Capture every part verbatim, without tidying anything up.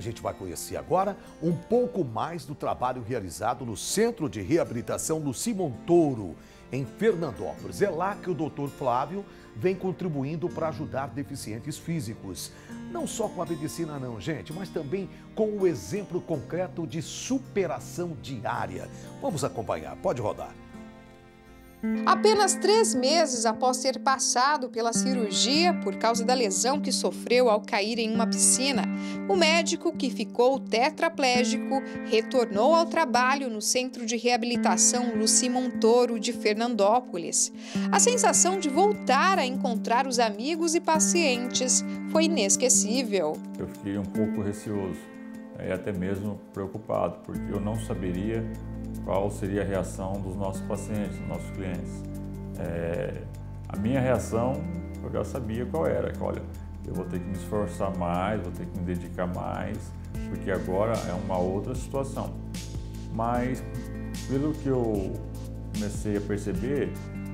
gente vai conhecer agora um pouco mais do trabalho realizado no Centro de Reabilitação Luci Montoro, em Fernandópolis. É lá que o doutor Flávio vem contribuindo para ajudar deficientes físicos. Não só com a medicina não, gente, mas também com o exemplo concreto de superação diária. Vamos acompanhar, pode rodar. Apenas três meses após ter passado pela cirurgia por causa da lesão que sofreu ao cair em uma piscina, o médico, que ficou tetraplégico, retornou ao trabalho no Centro de Reabilitação Luci Montoro de Fernandópolis. A sensação de voltar a encontrar os amigos e pacientes foi inesquecível. Eu fiquei um pouco receoso e até mesmo preocupado, porque eu não saberia qual seria a reação dos nossos pacientes, dos nossos clientes. É, a minha reação, eu já sabia qual era, que olha, eu vou ter que me esforçar mais, vou ter que me dedicar mais, porque agora é uma outra situação. Mas, pelo que eu comecei a perceber,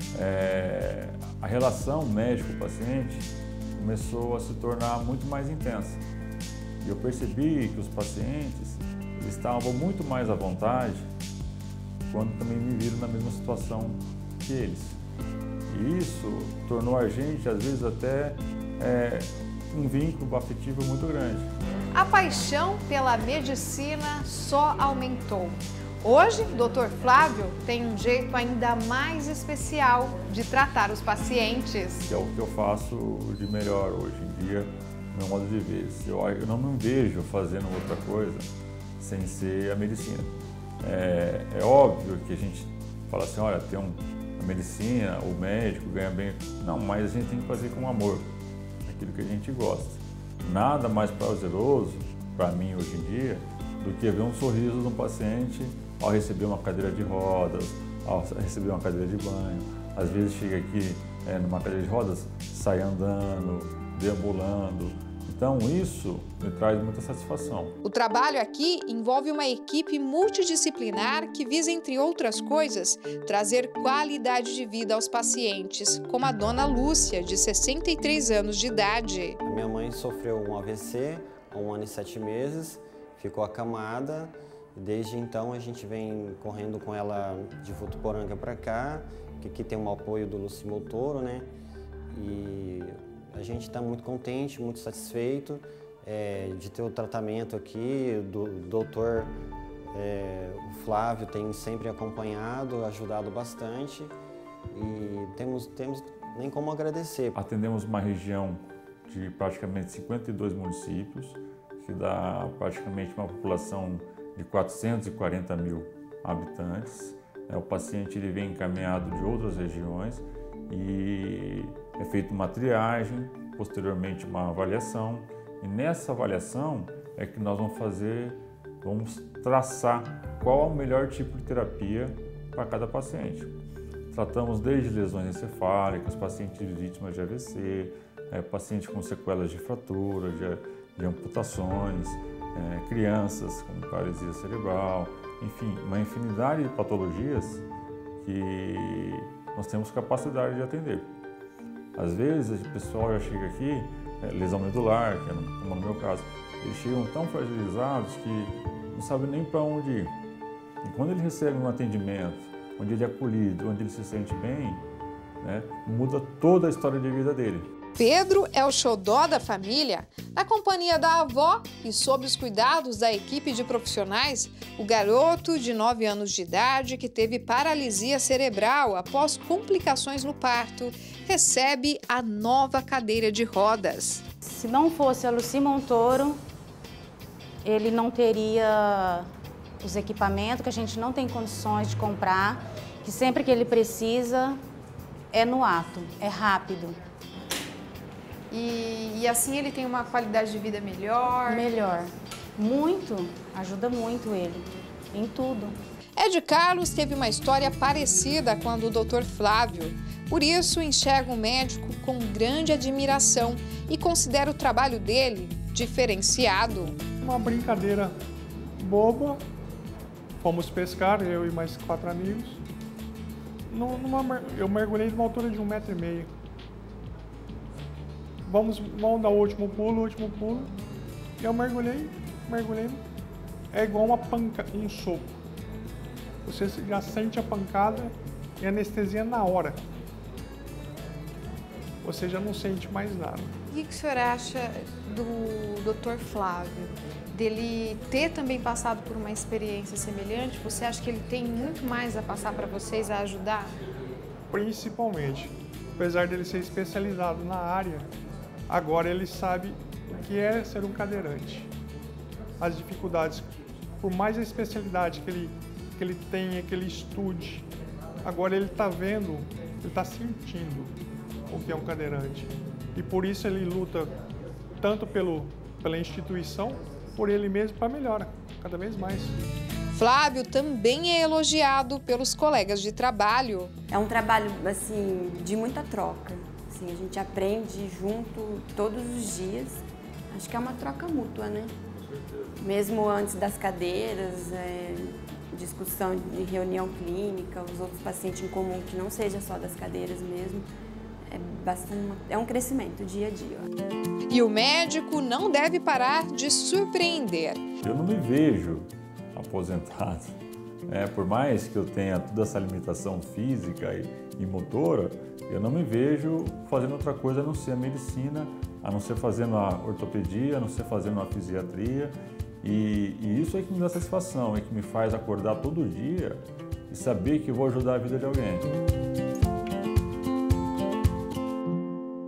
é, a relação médico-paciente começou a se tornar muito mais intensa. E eu percebi que os pacientes eles estavam muito mais à vontade quando também me viram na mesma situação que eles. E isso tornou a gente, às vezes, até é, um vínculo afetivo muito grande. A paixão pela medicina só aumentou. Hoje, o doutor Flávio tem um jeito ainda mais especial de tratar os pacientes. Que é o que eu faço de melhor hoje em dia, no meu modo de ver. Eu, eu não me vejo fazendo outra coisa sem ser a medicina. É, é óbvio que a gente fala assim, olha, tem um, a medicina, o médico ganha bem. Não, mas a gente tem que fazer com amor, aquilo que a gente gosta. Nada mais prazeroso para mim hoje em dia do que ver um sorriso de um paciente ao receber uma cadeira de rodas, ao receber uma cadeira de banho. Às vezes chega aqui é, numa cadeira de rodas, sai andando, deambulando. Então, isso me traz muita satisfação. O trabalho aqui envolve uma equipe multidisciplinar que visa, entre outras coisas, trazer qualidade de vida aos pacientes, como a dona Lúcia, de sessenta e três anos de idade. A minha mãe sofreu um A V C há um ano e sete meses, ficou acamada. Desde então, a gente vem correndo com ela de Votuporanga para cá, que aqui tem um apoio do Luci Montoro, né? E a gente está muito contente, muito satisfeito é, de ter o tratamento aqui. Do doutor é, Flávio tem sempre acompanhado, ajudado bastante e temos, temos nem como agradecer. Atendemos uma região de praticamente cinquenta e dois municípios, que dá praticamente uma população de quatrocentos e quarenta mil habitantes. O paciente ele vem encaminhado de outras regiões e é feita uma triagem, posteriormente uma avaliação, e nessa avaliação é que nós vamos fazer, vamos traçar qual é o melhor tipo de terapia para cada paciente. Tratamos desde lesões encefálicas, pacientes vítimas de A V C, é, pacientes com sequelas de fratura, de, de amputações, é, crianças com paralisia cerebral, enfim, uma infinidade de patologias que nós temos capacidade de atender. Às vezes, o pessoal já chega aqui, é, lesão medular, que é no, no meu caso, eles chegam tão fragilizados que não sabem nem para onde ir. E quando ele recebe um atendimento, onde ele é acolhido, onde ele se sente bem, né, muda toda a história de vida dele. Pedro é o xodó da família. Na companhia da avó e sob os cuidados da equipe de profissionais, o garoto de nove anos de idade, que teve paralisia cerebral após complicações no parto, recebe a nova cadeira de rodas. Se não fosse a Luci Montoro, ele não teria os equipamentos que a gente não tem condições de comprar, que sempre que ele precisa é no ato, é rápido. E, e assim ele tem uma qualidade de vida melhor? Melhor. Muito. Ajuda muito ele. Em tudo. Ed Carlos teve uma história parecida com a do doutor Flávio. Por isso, enxerga o médico com grande admiração e considera o trabalho dele diferenciado. Uma brincadeira boba. Fomos pescar, eu e mais quatro amigos. Numa, eu mergulhei numa altura de um metro e meio. Vamos, vamos dar o último pulo, o último pulo. Eu mergulhei mergulhei, é igual uma panca, um soco. Você já sente a pancada e anestesia na hora. Você já não sente mais nada. O que, que o senhor acha do doutor Flávio? Dele ter também passado por uma experiência semelhante? Você acha que ele tem muito mais a passar para vocês, a ajudar? Principalmente, apesar dele ser especializado na área, agora ele sabe o que é ser um cadeirante. As dificuldades, por mais a especialidade que ele, que ele tenha, que ele estude, agora ele está vendo, ele está sentindo o que é um cadeirante. E por isso ele luta tanto pelo, pela instituição, por ele mesmo, para melhorar cada vez mais. Flávio também é elogiado pelos colegas de trabalho. É um trabalho assim, de muita troca. Assim, a gente aprende junto todos os dias. Acho que é uma troca mútua, né? Mesmo antes das cadeiras, é, discussão de reunião clínica, os outros pacientes em comum, que não seja só das cadeiras mesmo. É, bastante, é um crescimento dia a dia. E o médico não deve parar de surpreender. Eu não me vejo aposentado. É, por mais que eu tenha toda essa limitação física e, e motora, eu não me vejo fazendo outra coisa a não ser a medicina, a não ser fazendo a ortopedia, a não ser fazendo a fisiatria. E, e isso é que me dá satisfação, é que me faz acordar todo dia e saber que vou ajudar a vida de alguém.